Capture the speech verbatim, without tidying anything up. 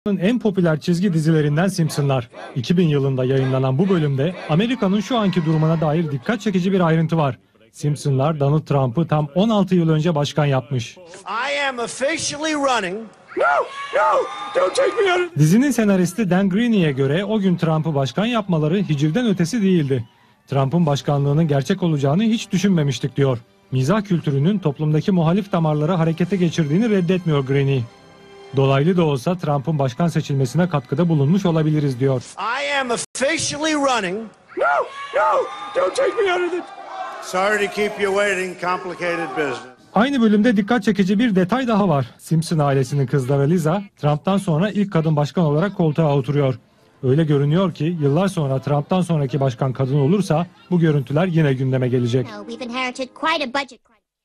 En popüler çizgi dizilerinden Simpsonlar. iki bin yılında yayınlanan bu bölümde Amerika'nın şu anki durumuna dair dikkat çekici bir ayrıntı var. Simpsonlar Donald Trump'ı tam on altı yıl önce başkan yapmış. Dizinin senaristi Dan Greeny'e göre o gün Trump'ı başkan yapmaları hicivden ötesi değildi. Trump'ın başkanlığının gerçek olacağını hiç düşünmemiştik diyor. Mizah kültürünün toplumdaki muhalif damarları harekete geçirdiğini reddetmiyor Greeny. Dolaylı da olsa Trump'ın başkan seçilmesine katkıda bulunmuş olabiliriz diyor. I am officially running. No, no, don't take me out of it. Sorry to keep you waiting, complicated business. Aynı bölümde dikkat çekici bir detay daha var. Simpson ailesinin kızları Lisa, Trump'tan sonra ilk kadın başkan olarak koltuğa oturuyor. Öyle görünüyor ki yıllar sonra Trump'tan sonraki başkan kadın olursa bu görüntüler yine gündeme gelecek.